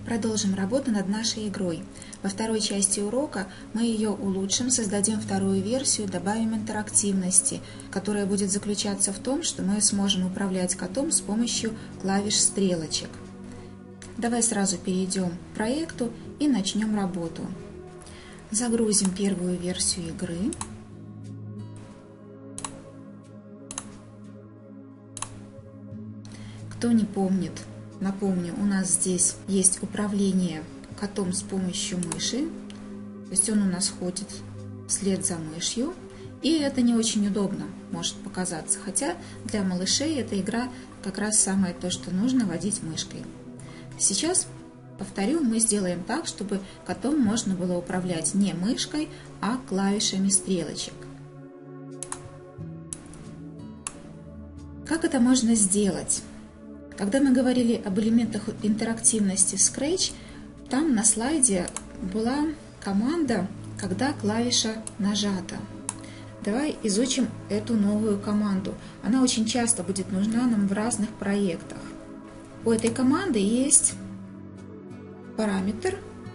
Продолжим работу над нашей игрой. Во второй части урока мы ее улучшим, создадим вторую версию, добавим интерактивности, которая будет заключаться в том, что мы сможем управлять котом с помощью клавиш стрелочек. Давай сразу перейдем к проекту и начнем работу. Загрузим первую версию игры. Кто не помнит, напомню, у нас здесь есть управление котом с помощью мыши, то есть он у нас ходит вслед за мышью, и это не очень удобно, может показаться, хотя для малышей эта игра как раз самое то, что нужно водить мышкой. Сейчас, повторю, мы сделаем так, чтобы котом можно было управлять не мышкой, а клавишами стрелочек. Как это можно сделать? Когда мы говорили об элементах интерактивности в Scratch, там на слайде была команда, когда клавиша нажата. Давай изучим эту новую команду. Она очень часто будет нужна нам в разных проектах. У этой команды есть параметр,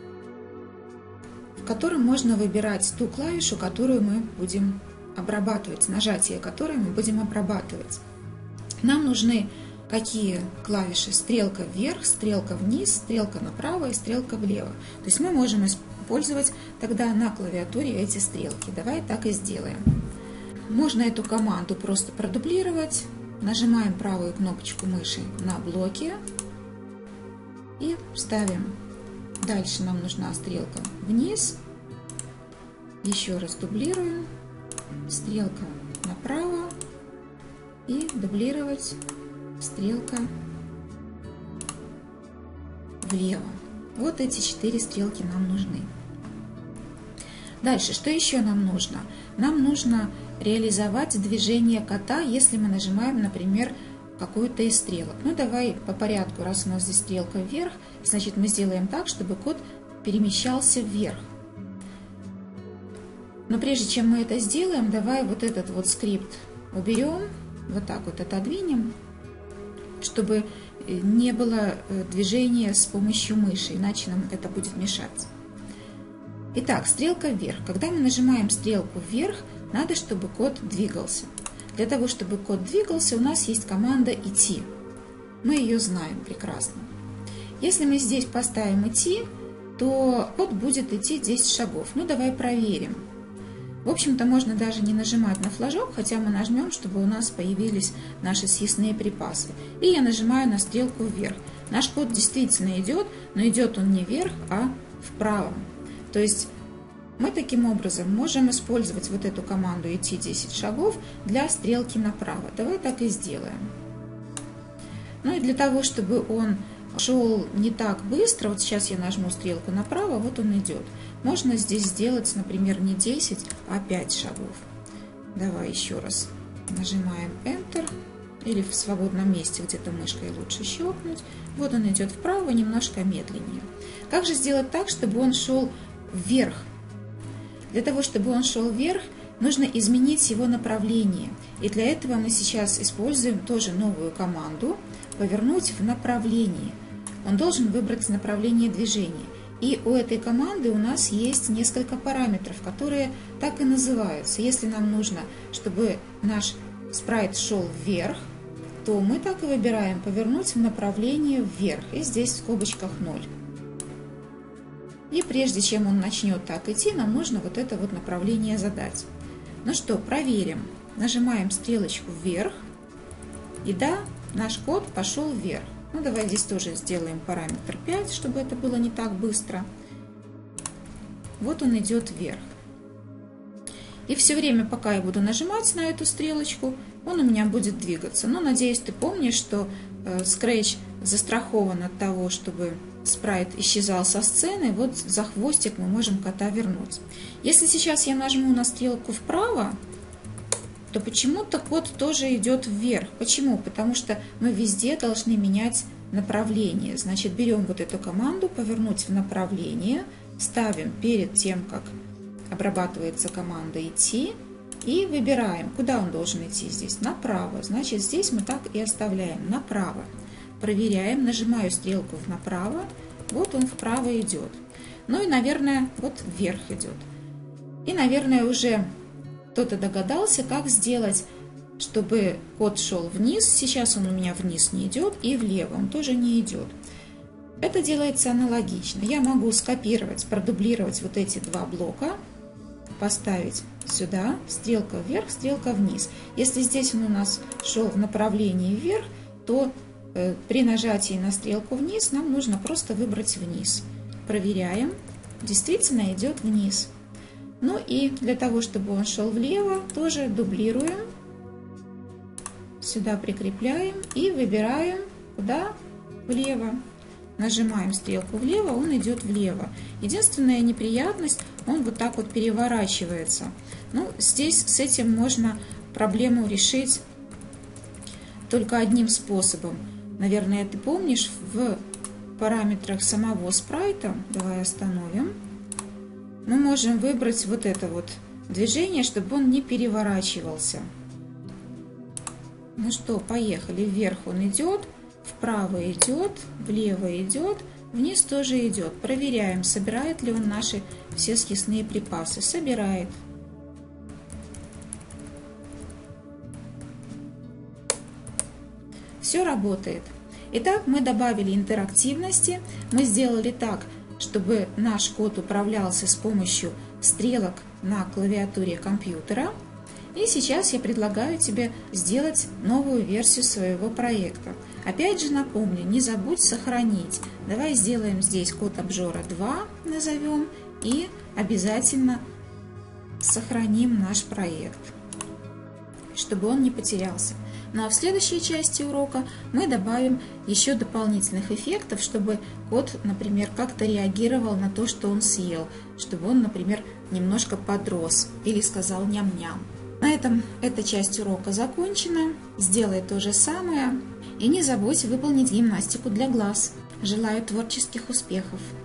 в котором можно выбирать ту клавишу, которую мы будем обрабатывать, нажатие которой мы будем обрабатывать. Нам нужны какие клавиши? Стрелка вверх, стрелка вниз, стрелка направо и стрелка влево. То есть мы можем использовать тогда на клавиатуре эти стрелки. Давай так и сделаем. Можно эту команду просто продублировать. Нажимаем правую кнопочку мыши на блоке и ставим. Дальше нам нужна стрелка вниз. Еще раз дублируем. Стрелка направо и дублировать. Стрелка влево. Вот эти 4 стрелки нам нужны. Дальше, что еще нам нужно? Нам нужно реализовать движение кота, если мы нажимаем, например, какую-то из стрелок. Ну, давай по порядку, раз у нас здесь стрелка вверх, значит, мы сделаем так, чтобы кот перемещался вверх. Но прежде чем мы это сделаем, давай вот этот вот скрипт уберем, вот так вот отодвинем, чтобы не было движения с помощью мыши, иначе нам это будет мешать. Итак, стрелка вверх. Когда мы нажимаем стрелку вверх, надо, чтобы кот двигался. Для того, чтобы кот двигался, у нас есть команда «Идти». Мы ее знаем прекрасно. Если мы здесь поставим «Идти», то кот будет идти 10 шагов. Ну, давай проверим. В общем-то, можно даже не нажимать на флажок, хотя мы нажмем, чтобы у нас появились наши съестные припасы. И я нажимаю на стрелку вверх. Наш кот действительно идет, но идет он не вверх, а вправо. То есть мы таким образом можем использовать вот эту команду «Идти 10 шагов» для стрелки направо. Давай так и сделаем. Ну и для того, чтобы он шел не так быстро, вот сейчас я нажму стрелку направо, вот он идет. Можно здесь сделать, например, не 10, а 5 шагов. Давай еще раз нажимаем Enter, или в свободном месте где-то мышкой лучше щелкнуть. Вот он идет вправо, немножко медленнее. Как же сделать так, чтобы он шел вверх? Для того, чтобы он шел вверх, нужно изменить его направление. И для этого мы сейчас используем тоже новую команду «Повернуть в направлении». Он должен выбрать направление движения. И у этой команды у нас есть несколько параметров, которые так и называются. Если нам нужно, чтобы наш спрайт шел вверх, то мы так и выбираем «Повернуть в направлении вверх». И здесь в скобочках 0. И прежде чем он начнет так идти, нам нужно вот это вот направление задать. Ну что, проверим. Нажимаем стрелочку вверх. И да, наш кот пошел вверх. Ну, давай здесь тоже сделаем параметр 5, чтобы это было не так быстро. Вот он идет вверх. И все время, пока я буду нажимать на эту стрелочку, он у меня будет двигаться. Но, надеюсь, ты помнишь, что Scratch застрахован от того, чтобы спрайт исчезал со сцены. Вот за хвостик мы можем кота вернуть. Если сейчас я нажму на стрелку вправо, то почему-то кот тоже идет вверх. Почему? Потому что мы везде должны менять направление. Значит, берем вот эту команду «Повернуть в направление», ставим перед тем, как обрабатывается команда «Идти», и выбираем, куда он должен идти здесь. Направо. Значит, здесь мы так и оставляем направо. Проверяем, нажимаю стрелку направо, вот он вправо идет. Ну и, наверное, вот вверх идет. И, наверное, уже кто-то догадался, как сделать, чтобы код шел вниз. Сейчас он у меня вниз не идет, и влево он тоже не идет. Это делается аналогично. Я могу скопировать, продублировать вот эти два блока, поставить сюда, стрелка вверх, стрелка вниз. Если здесь он у нас шел в направлении вверх, то при нажатии на стрелку вниз нам нужно просто выбрать вниз. Проверяем, действительно идет вниз. Ну и для того, чтобы он шел влево, тоже дублируем, сюда прикрепляем и выбираем куда? Влево. Нажимаем стрелку влево, он идет влево. Единственная неприятность, он вот так вот переворачивается. Ну, здесь с этим можно проблему решить только одним способом. Наверное, ты помнишь, в параметрах самого спрайта, давай остановим, мы можем выбрать вот это вот движение, чтобы он не переворачивался. Ну что, поехали. Вверх он идет, вправо идет, влево идет, вниз тоже идет. Проверяем, собирает ли он наши все съестные припасы. Собирает. Все работает. Итак, мы добавили интерактивности. Мы сделали так, чтобы наш код управлялся с помощью стрелок на клавиатуре компьютера. И сейчас я предлагаю тебе сделать новую версию своего проекта. Опять же напомню, не забудь сохранить. Давай сделаем здесь код обжора 2, назовем, и обязательно сохраним наш проект, чтобы он не потерялся. Ну а в следующей части урока мы добавим еще дополнительных эффектов, чтобы код, например, как-то реагировал на то, что он съел, чтобы он, например, немножко подрос или сказал ням-ням. На этом эта часть урока закончена. Сделай то же самое и не забудь выполнить гимнастику для глаз. Желаю творческих успехов!